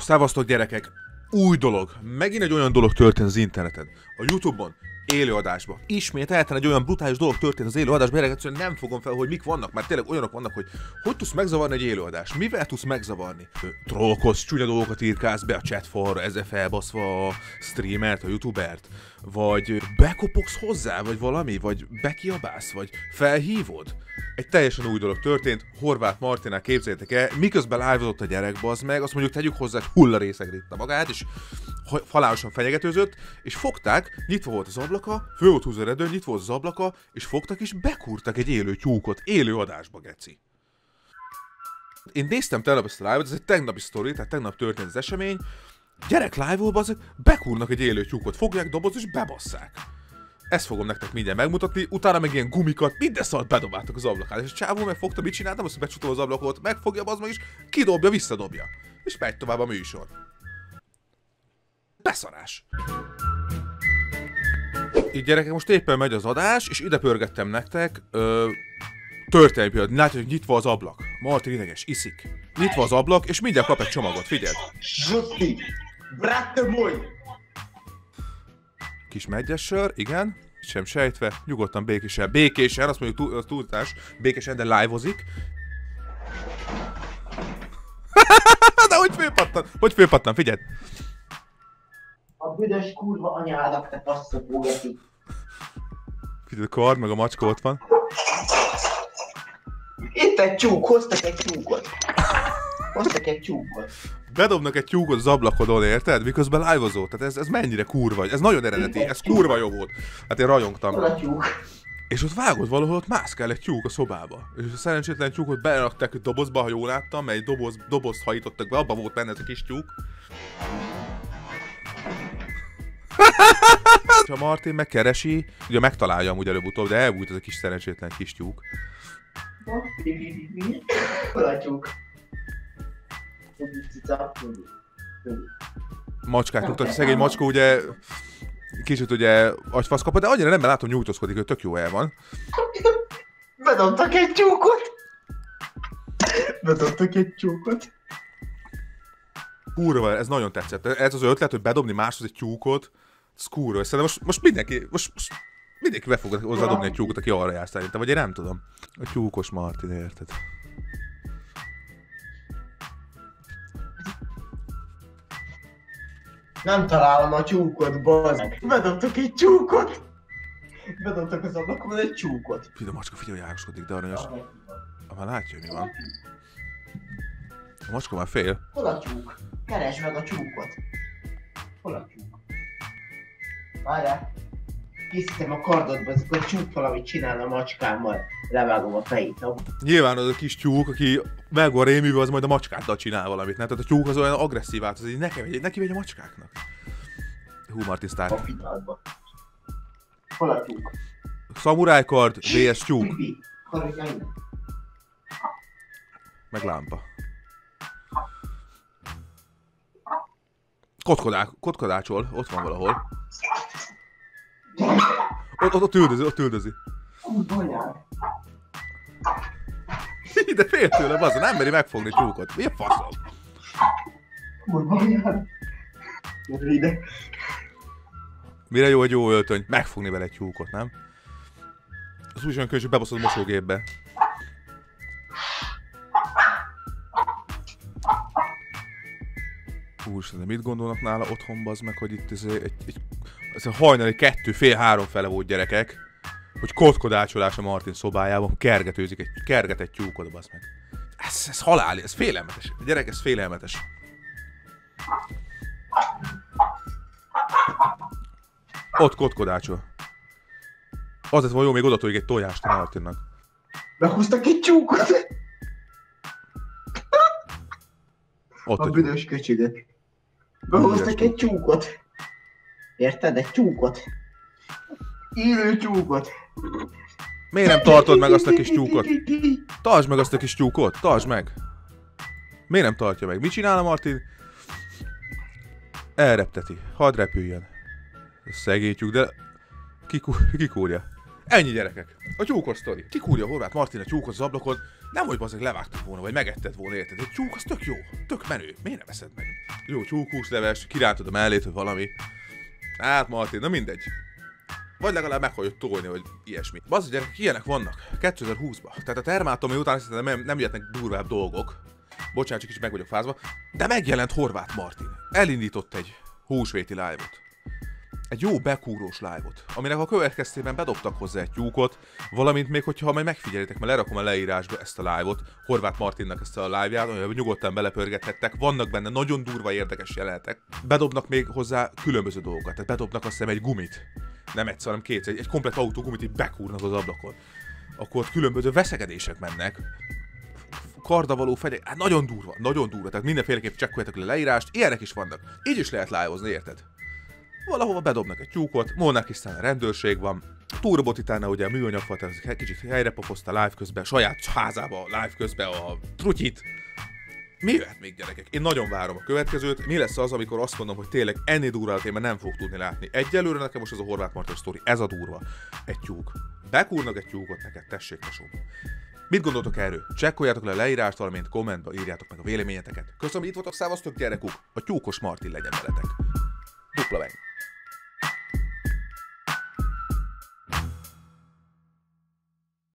Szevasztok gyerekek! Új dolog! Megint egy olyan dolog történt az interneten. A Youtube-on, élőadásban. Ismételten egy olyan brutális dolog történt az élőadásban, gyerekek, egyszerűen nem fogom fel, hogy mik vannak, mert tényleg olyanok vannak, hogy tudsz megzavarni egy élőadást. Mivel tudsz megzavarni? Trollkodsz, csúnya dolgokat írkálsz be a chatfalra, ezzel felbaszva a streamert, a youtubert, vagy bekopogsz hozzá, vagy valami, vagy bekiabálsz, vagy felhívod. Egy teljesen új dolog történt, Horváth Martinnál képzeljétek el, miközben live-ozott a gyerek, bazd meg, azt mondjuk tegyük hozzá, hogy hullarészeg ritta magát, és halálosan fenyegetőzött, és fogták, nyitva volt az ablaka, fő volt húzva a redőny, nyitva volt az ablaka, és fogtak és bekúrtak egy élő tyúkot, élő adásba, geci. Én néztem tegnap ezt a live-ot, ez egy tegnapi sztori, tehát tegnap történt az esemény, gyerek live-olba, azok bekúrnak egy élő tyúkot, fogják doboz és bebasszák. Ezt fogom nektek mindjárt megmutatni, utána meg ilyen gumikat, minden szart bedobáltak az ablakát, és a csávó megfogta, mit csináltam, azt becsutol az ablakot, megfogja az meg is, kidobja, visszadobja. És megy tovább a műsor. Beszarás. Így gyerekek, most éppen megy az adás, és ide pörgettem nektek, történelmi pillanat, látjátok, hogy nyitva az ablak. Martin ideges, iszik. Nyitva az ablak, és mindjárt kap egy csomagot, figyeld. Zsuti! Brate mój! Kis meggyes sör, igen, sem sejtve, nyugodtan békésen, azt mondjuk túltás, békésen, de live-ozik. De hogy félpattan, figyeld! A büdös kurva anyádak, te passzapógeti. Figyeld, a kard, meg a macska ott van. Itt egy tyúk, hoztak egy tyúkot. Hoztak egy tyúkot. Bedobnak egy tyúkot az ablakodon, érted? Miközben live-ozol. Tehát ez mennyire kurva, ez nagyon eredeti, ez kurva jó volt. Hát én rajongtam. Hol a tyúk? És ott vágod valahol, ott mászkál egy tyúk a szobába. És a szerencsétlen tyúkot berakták egy dobozba, ha jól láttam, mert egy dobozt hajítottak be, abban volt benne ez a kis tyúk. És a Martin megkeresi, ugye megtalálja amúgy előbb-utóbb, de elbújt ez a kis szerencsétlen kis tyúk. Hol a tyúk? Macskát tudtak, szegény macska ugye kicsit ugye agyfasz kapott, de annyira nem látom, nyújtózkodik, ő tök jó el van. Bedobtak egy tyúkot! Bedobtak egy tyúkot! Kurva, ez nagyon tetszett. Ez az ötlet, hogy bedobni máshoz egy tyúkot, ez kurva. Szerintem most mindenki be fog hozzádobni egy tyúkot, aki arra jár szerintem, vagy én nem tudom. A tyúkos Martin, érted? Nem találom a tyúkot, bazd. Bedobtak egy tyúkot! Bedobtak az ablakon egy tyúkot. Figyelj, a macska, figyelj, hogy ágoskodik, de aranyos. Már látja, hogy mi van. A macska már fél. Hol a tyúk? Keresd meg a tyúkot. Hol a tyúk? Várjál. Kisztem a kardodba, ezek a tyúk valamit csinál a macskámmal. Levágom a fejét. Nyilván az a kis tyúk, aki meg van rémülve, az majd a macskáddal csinál valamit, nem? Tehát a tyúk az olyan agresszív át, az így neki megy a macskáknak. Hú, Martin Stark. A fitádba. Hol a tyúk? Szamurájkard, vs tyúk. Meg lámpa. Kotkodácsol, ott van valahol. Ott üldözi. De fél tőle, bazdmeg, nem meri megfogni tyúkot. Mi a faszom? Gyere ide. Mire jó egy jó öltöny? Megfogni vele egy tyúkot, nem? Az úgy olyan könnyű, hogy bebaszod a mosógépbe. Úristen, de mit gondolnak nála otthon, bazd meg, hogy itt ez a hajnali 2, fél 3 fele volt, gyerekek, hogy kotkodácsolás a Martin szobájában, kerget egy tyúkot, bazd meg. Ez halál, ez félelmetes. Gyerek, ez félelmetes. Ott kotkodácsol. Az lett volna jó, még odatoljuk egy tojást a Martinnak. Behúztak egy tyúkot! Ott a büdös köcsögök. Behoztak egy tyúkot. Érted? Egy tyúkot. Élő tyúkot. Miért nem tartod meg azt a kis tyúkot? Tartsd meg azt a kis tyúkot, tartsd meg. Miért nem tartja meg? Mit csinál a Martin? Elrepteti. Hadd repüljön. Szegény tyúk, de kikúrja. Ennyi gyerekek. A tyúkos sztori. Kikúrja Horváth Martin a tyúkot az ablakon, nem hogy bazdmeg levágtak volna, vagy megetted volna, érted? Egy tyúk az tök jó, tök menő. Miért nem eszed meg? Jó tyúkhúsleves, kirántod a mellét, vagy valami. Hát Martin, na mindegy. Vagy legalább meg hagyod tolni, vagy ilyesmi. Bazdmeg gyerekek, ilyenek vannak 2020-ban. Tehát a termátomi után szerintem nem jöhetnek durvább dolgok. Bocsánat, csak is meg vagyok fázva. De megjelent Horváth Martin. Elindított egy húsvéti live-ot. Egy jó bekúrós live-ot, aminek a következtében bedobtak hozzá egy tyúkot, valamint még hogyha majd megfigyelitek, mert lerakom a leírásba ezt a live-ot, Horváth Martinnak ezt a live-ját, amiben nyugodtan belepörgethettek, vannak benne nagyon durva érdekes jelenetek. Bedobnak még hozzá különböző dolgokat, tehát bedobnak azt hiszem egy gumit, nem egyszer, hanem kétszer, egy komplet autógumit így bekúrnak az ablakon. Akkor ott különböző veszekedések mennek, kardavaló fegyek, hát nagyon durva, tehát mindenféleképp csekkoljátok le leírást, ilyenek is vannak. Így is lehet live-ozni, érted? Valahova bedobnak egy tyúkot, Monakisztán a rendőrség van, Turbotitánál ugye a műanyag volt, ez kicsit helyrepofozta live közben, saját házába live közben a trutyit. Mi jöhet még gyerekek? Én nagyon várom a következőt. Mi lesz az, amikor azt mondom, hogy tényleg ennél durvább én már nem fog tudni látni. Egyelőre nekem most ez a Horváth Martin sztori, ez a durva. Egy tyúk. Bekúrnak egy tyúkot neked, tessék tesóm. Mit gondoltok erről? Csekkoljátok le a leírást, valamint kommentbe írjátok meg a véleményeteket. Köszönöm, hogy itt voltak, szávaztok gyerekuk, a tyúkos Martin legyen veletek. Dupla meg.